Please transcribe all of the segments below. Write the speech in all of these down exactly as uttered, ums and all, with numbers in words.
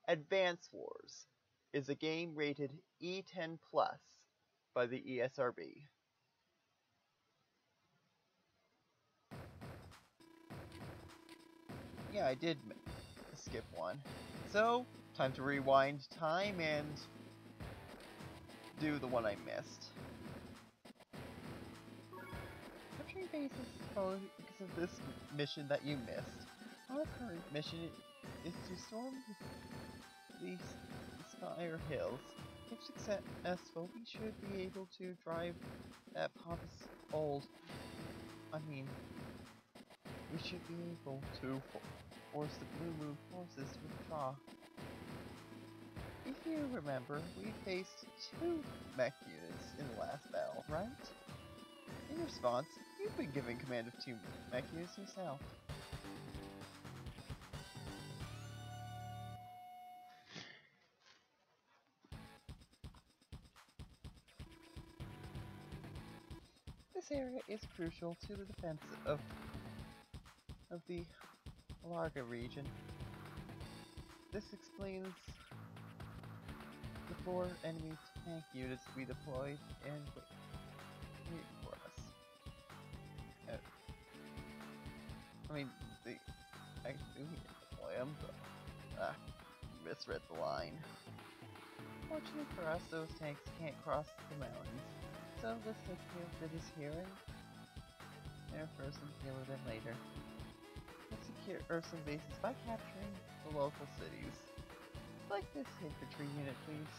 Advance Wars is a game rated E ten plus by the E S R B. Yeah, I did skip one. So, time to rewind time and do the one I missed. Capturing bases followed because of this mission that you missed. Our current mission is to storm the Spire Hills. If successful, we should be able to drive that pompous old... I mean, we should be able to force the Blue Moon forces to withdraw. If you remember, we faced two mech units in the last battle, right? In response, you've been given command of two mech units yourself. This area is crucial to the defense of of the Larga region. This explains the four enemy tank units we deployed and wait, wait for us. Uh, I mean, they actually deploy them, but ah, misread the line. Fortunately for us, those tanks can't cross the mountains, so let's take care of business here and there first and deal with them later. Let's secure Earth's bases by capturing the local cities. Like this infantry unit, please.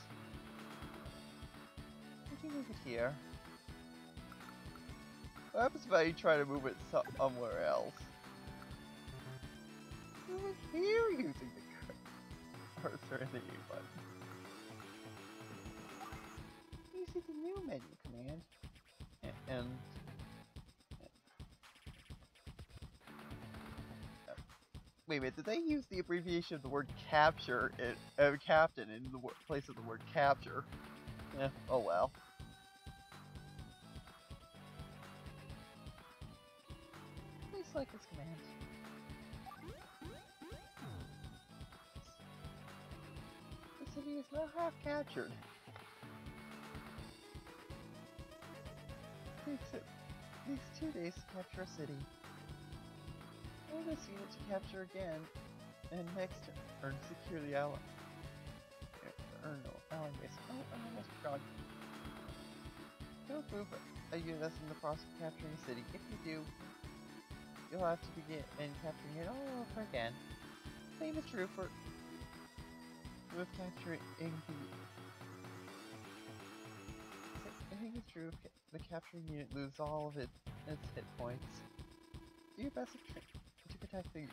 We can move it here. What happens if I try to move it somewhere else? Move it here using the cursor and the U button. You see the new menu command. And, and wait a minute, did they use the abbreviation of the word capture, in, uh, captain in the place of the word capture? Eh, oh well. Please select this command. The city is now half captured. It takes at least two days to capture a city. Or this unit to capture again, and next turn secure the ally. Or no, ally base. Oh, I almost forgot. Don't move a unit that's in the process of capturing a city. If you do, you'll have to begin and capturing it all over again. Same is true for with capturing the. I think it's true if the capturing unit loses all of it, its hit points. Do your best to protect the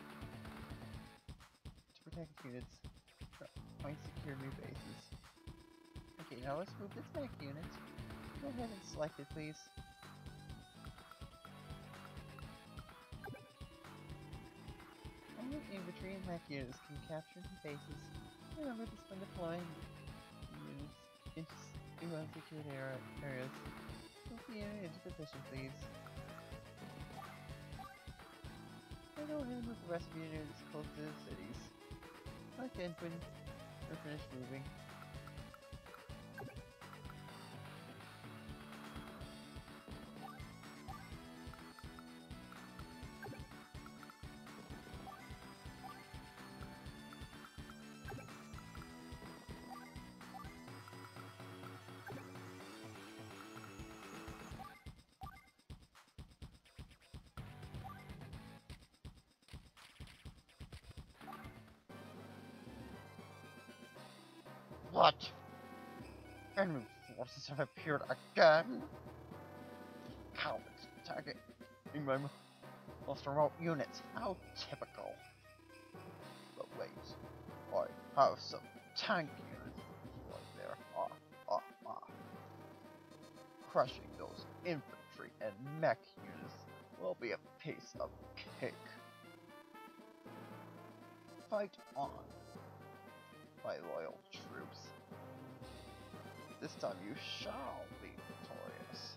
to protect units. Point secure new bases. Okay, now let's move this mech unit. Go ahead and select it, please. Only infantry and mech units can capture new bases. Remember this when deploying units into unsecured areas. Move the unit into position, please. Go ahead and move the rest of the units close to the cities. Like then when we're finished moving. What? Enemy forces have appeared again? Cowards attacking my most remote units. How typical. But wait, I have some tank units right there. Ah, ah, ah. Crushing those infantry and mech units will be a piece of cake. Fight on, my loyal troops. This time you shall be victorious.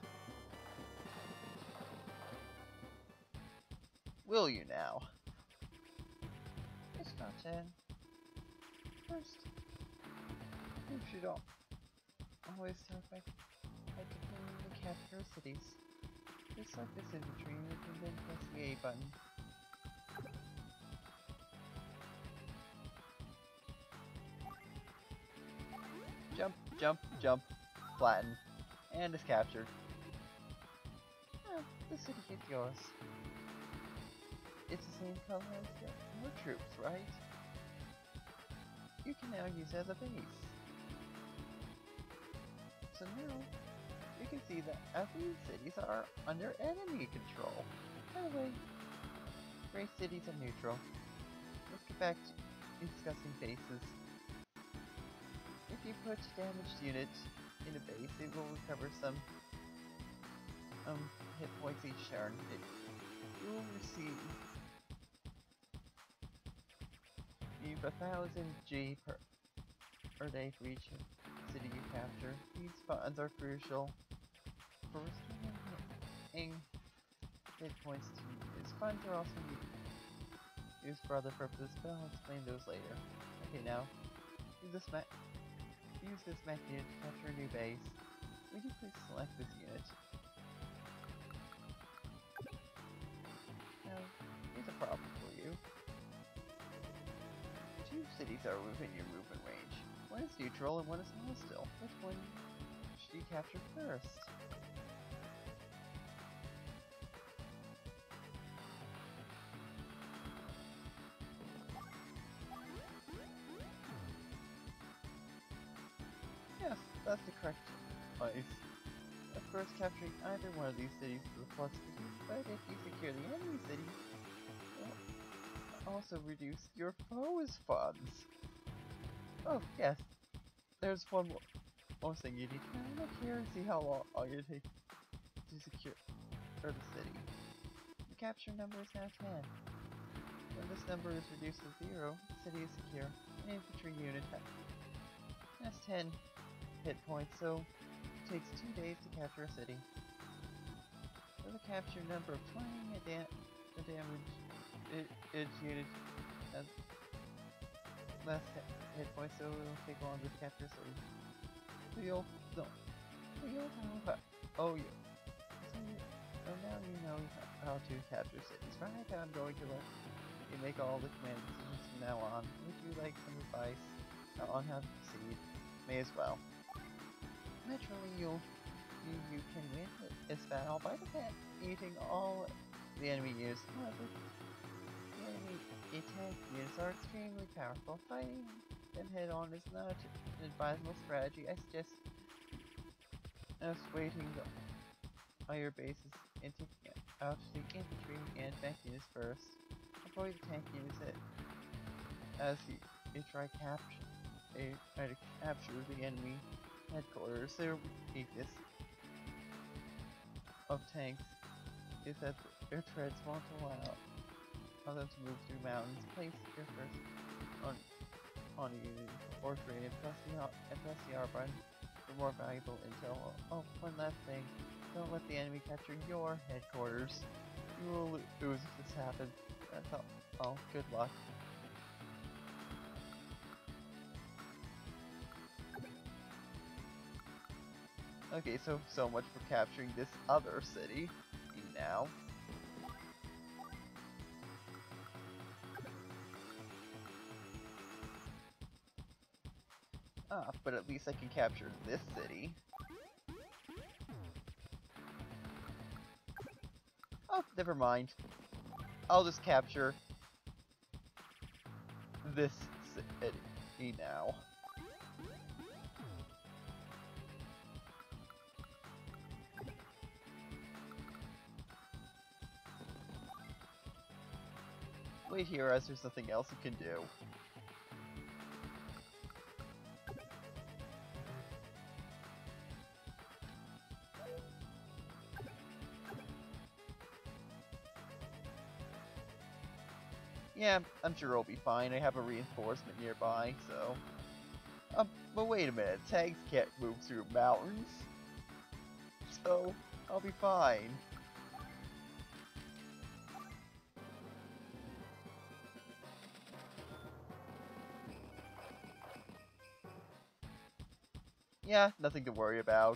Will you now? It's not ten. First, you should all always start by, by completing the capture cities. Just like this infantry, you can then press the A button. Jump, jump, jump, flatten, and it's captured. Oh, the city is yours. It's the same color as your troops, right? You can now use it as a base. So now, you can see that all these cities are under enemy control. By the way, gray cities are neutral. Let's get back to discussing bases. If you put damaged units in a base, it will recover some um, hit points each turn. It, you will receive a thousand G per, per day for each city you capture. These funds are crucial for restoring hit points to use. Funds are also used for other purposes, but I'll explain those later. Okay, now, use this map. Use this mech unit to capture a new base. Would you please select this unit? Now, here's a problem for you. Two cities are within your movement range. One is neutral and one is hostile. Which one should you capture first? Yes, that's the correct place. Of course, capturing either one of these cities is a plus for you, but if you secure the enemy city, it will also reduce your foe's funds. Oh, yes. There's one more, more thing you need to know. Look here and see how long all you take to secure the city. The capture number is now ten. When this number is reduced to zero, the city is secure. An infantry unit has ten hit points, so it takes two days to capture a city. With a capture number of twenty, a, da a damage it, its unit has less hit points, so it will take longer to capture a city. So you'll no, so you'll have oh you so, you so now you know how to capture cities, right? I'm going to let you make all the command decisions from now on. Would you like some advice on how to proceed? May as well. Naturally, you'll, you, you can win this battle by defeating all the enemy units. However, the enemy attack units are extremely powerful. Fighting them head-on is not an advisable strategy. I suggest us waiting the fire bases and taking out the infantry and mech units first. Avoid the tank units as you, you try capture, a, try to capture the enemy headquarters. Their weakness of tanks is that their treads won't allow, allow them to move through mountains. Place your first on on a unit or trade and press the and press the R button for more valuable intel. Oh, one last thing. Don't let the enemy capture your headquarters. You will lose if this happens. That's all. Oh, good luck. Okay, so so much for capturing this other city. Now. Ah, but at least I can capture this city. Oh, never mind. I'll just capture this city now. Wait here, as there's nothing else you can do. Yeah, I'm sure I'll be fine. I have a reinforcement nearby, so... Um, but wait a minute, tanks can't move through mountains. So, I'll be fine. Yeah, nothing to worry about.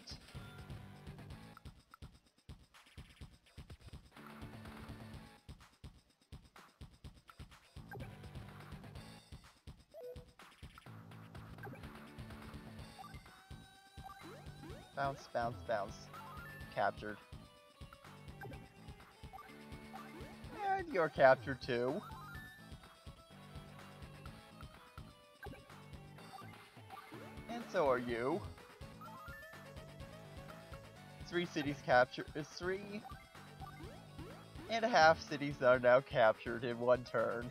Bounce, bounce, bounce. Captured. And you're captured too. And so are you. Three cities captured. Is three and a half cities that are now captured in one turn.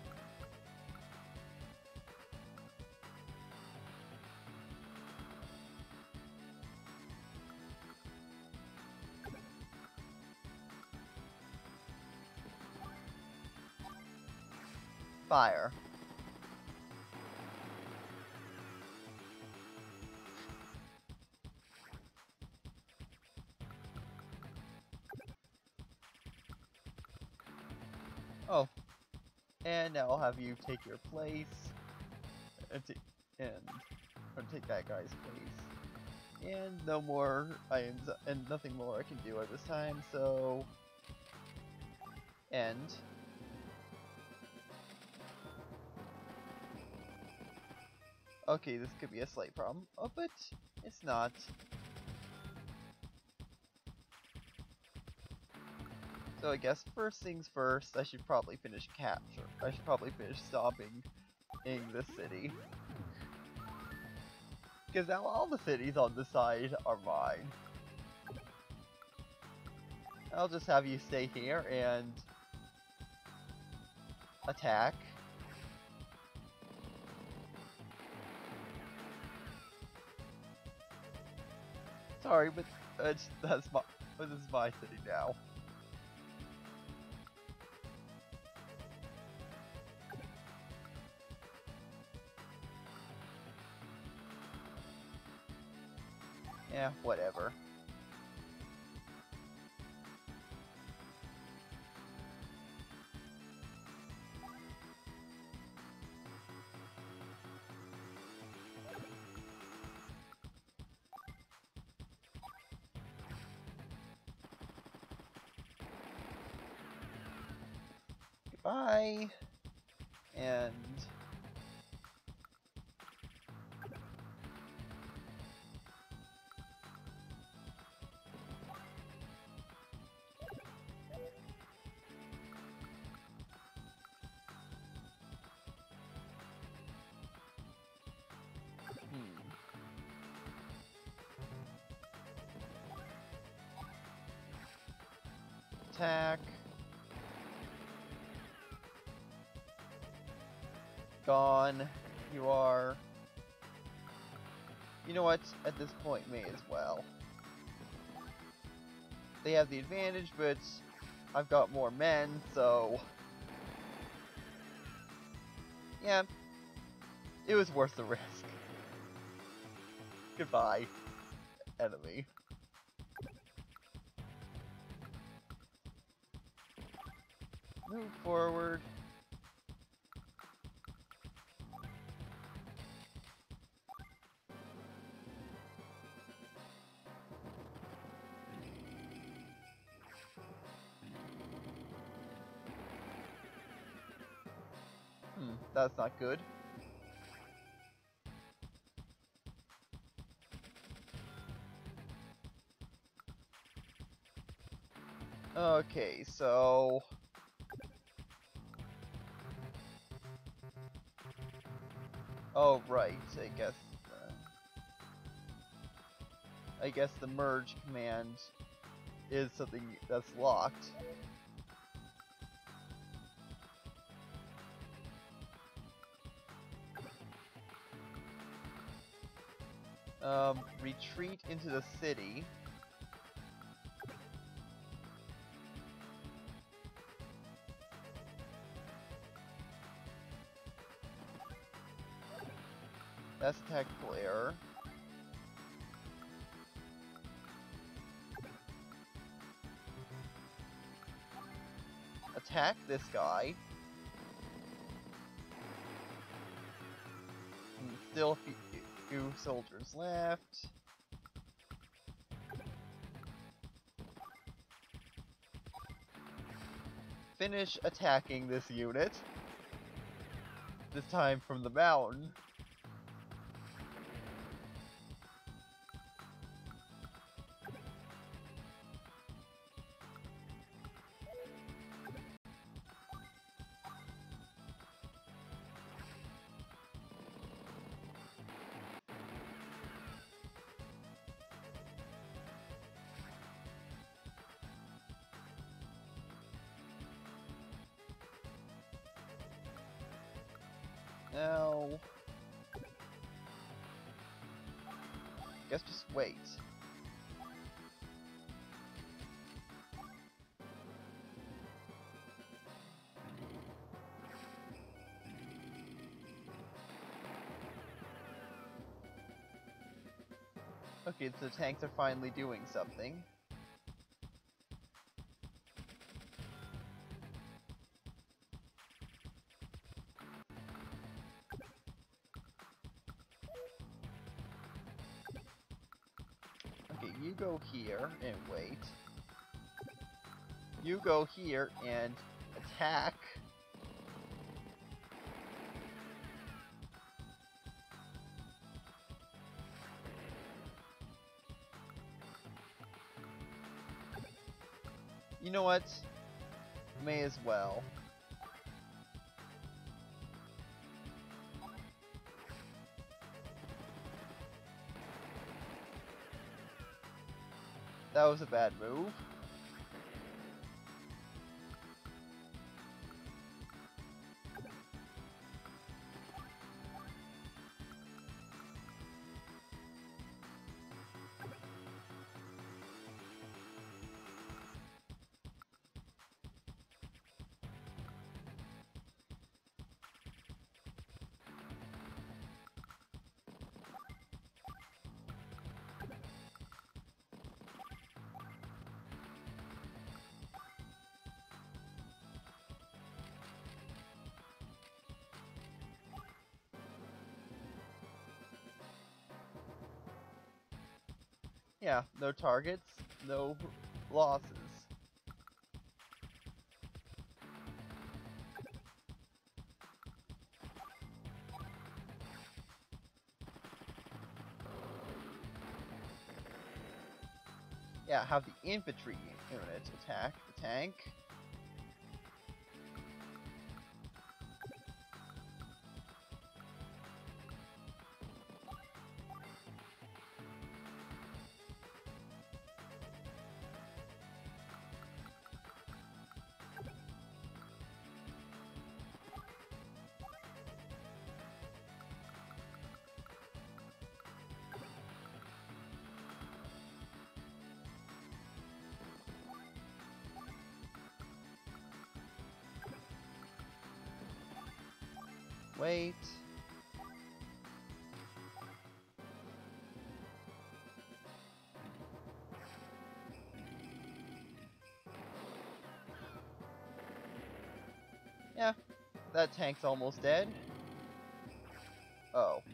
Fire. Oh. And now I'll have you take your place. And, and or take that guy's place. And no more items, and nothing more I can do at this time, so... End. Okay, this could be a slight problem. Oh, but it's not. So I guess first things first, I should probably finish capture. I should probably finish stopping in the city. Because now all the cities on the side are mine. I'll just have you stay here and attack. Sorry, but uh, that's my, but this is my city now. Yeah, whatever. Goodbye. And... attack. Gone. You are. You know what? At this point, may as well. They have the advantage, but I've got more men, so... Yeah. It was worth the risk. Goodbye, enemy. Move forward. Hmm, that's not good. Okay, so... Oh, right, I guess... Uh, I guess the merge command is something that's locked. Um, retreat into the city. That's a tactical error. Attack this guy. And still, Two soldiers left. Finish attacking this unit. This time from the mountain. Now, guess just wait. Okay, so the tanks are finally doing something. Okay, you go here and wait. You go here and attack. You know what? May as well. That was a bad move. Yeah, no targets, no losses. Yeah, have the infantry unit attack the tank. Wait. Yeah, that tank's almost dead. Oh.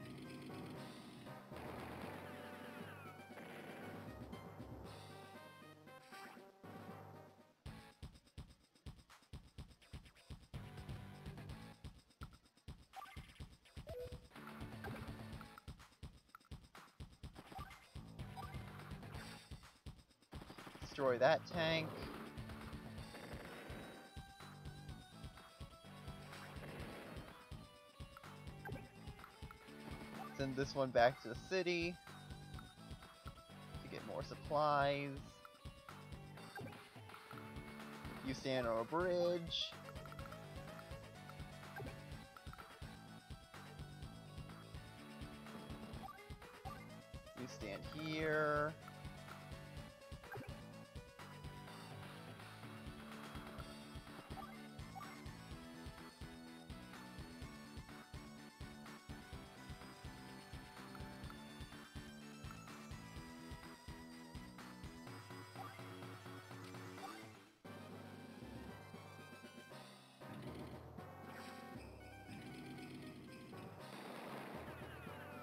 Destroy that tank. Send this one back to the city to get more supplies. You stand on a bridge. You stand here.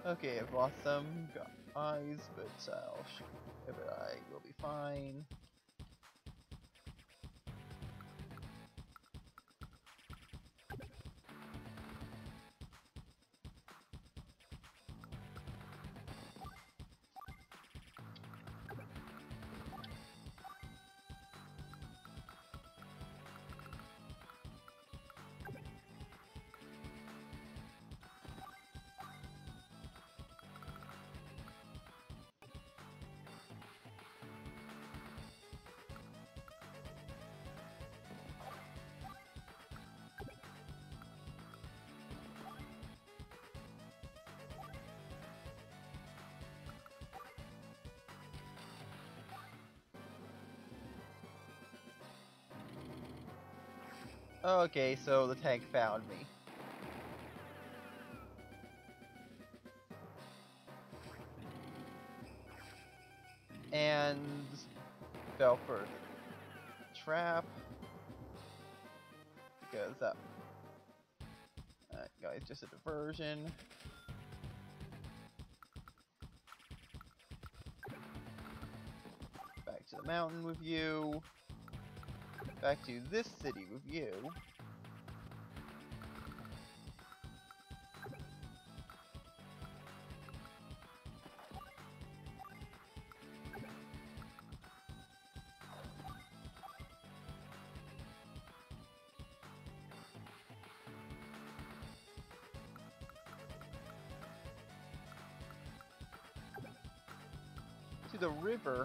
Okay, I've lost some eyes, but I'll sh but I will be fine. Okay, so the tank found me. And fell for the trap. Because that, that guy's just a diversion. Back to the mountain with you. Back to this city with you. To the river.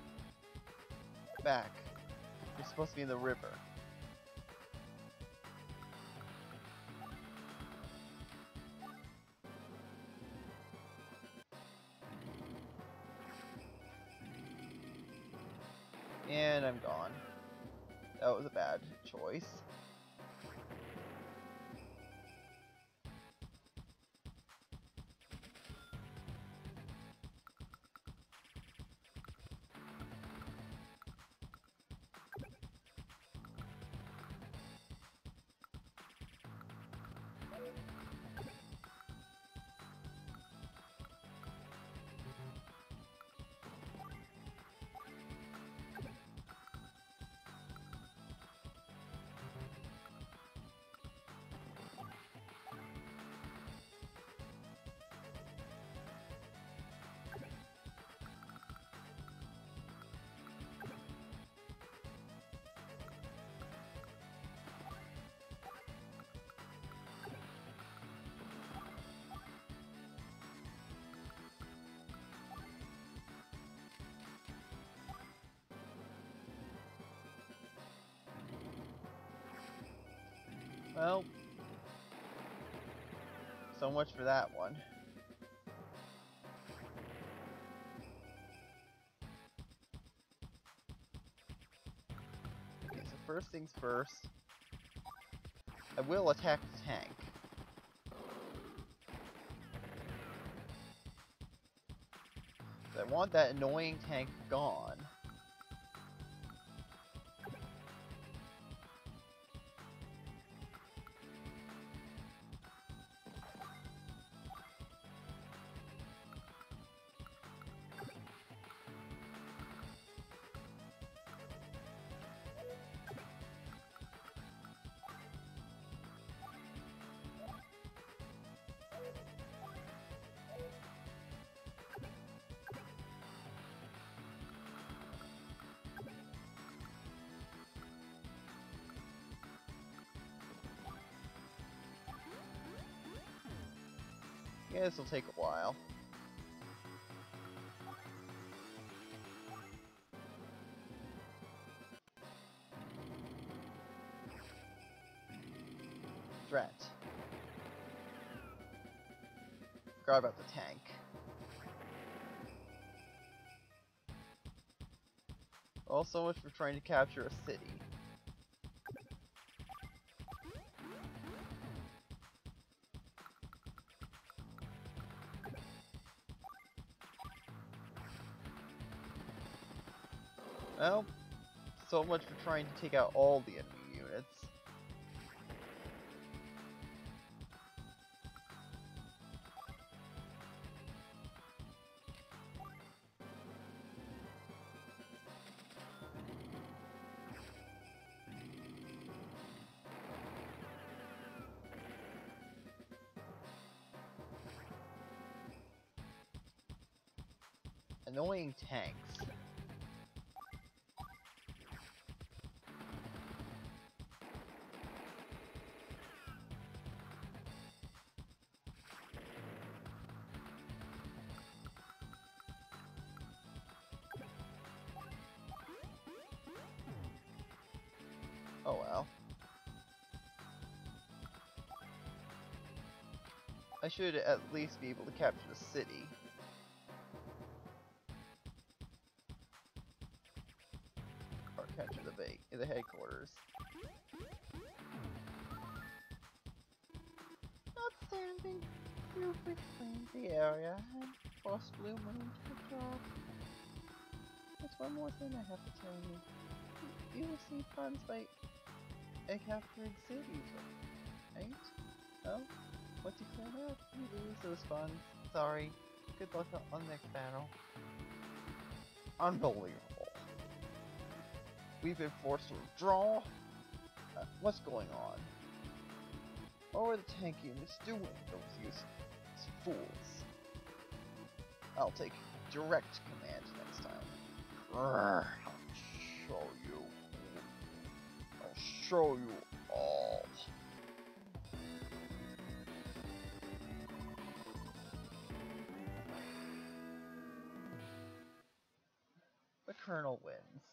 Back. You're supposed to be in the river. And I'm gone. That was a bad choice. Well, so much for that one. Okay, so first things first, I will attack the tank. I want that annoying tank gone. Yeah, this will take a while. Drat. Forgot about the tank. Well, so much for trying to capture a city. Well, so much for trying to take out all the enemy units. Annoying tanks. Oh well. I should at least be able to capture the city. Or capture the bait, the headquarters. Outstanding. You've reclaimed the area and forced Blue Moon to withdraw. There's one more thing I have to tell you. You receive funds by a captured cities, right? Oh? Once you clear that, you lose those funds. Sorry. Good luck on the next battle. Unbelievable. We've been forced to withdraw? Uh, what's going on? What were the tank units doing, those useless fools? I'll take direct command next time. Grrr, I'll show you. I'll show you all. The Colonel wins.